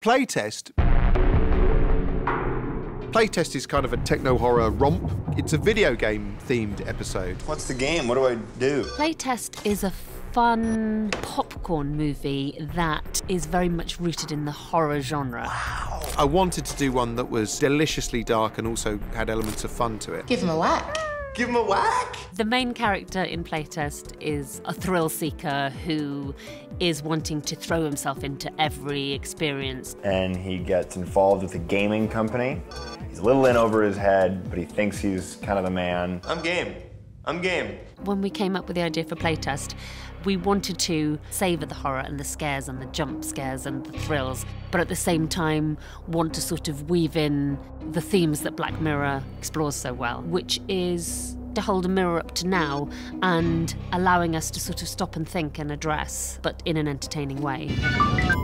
Playtest. Playtest is kind of a techno-horror romp. It's a video game-themed episode. What's the game? What do I do? Playtest is a fun popcorn movie that is very much rooted in the horror genre. Wow. I wanted to do one that was deliciously dark and also had elements of fun to it. Give him a whack. Give him a whack? The main character in Playtest is a thrill seeker who is wanting to throw himself into every experience. And he gets involved with a gaming company. He's a little in over his head, but he thinks he's kind of the man. I'm game. I'm game. When we came up with the idea for Playtest, we wanted to savour the horror and the scares and the jump scares and the thrills, but at the same time want to sort of weave in the themes that Black Mirror explores so well, which is to hold a mirror up to now and allowing us to sort of stop and think and address, but in an entertaining way.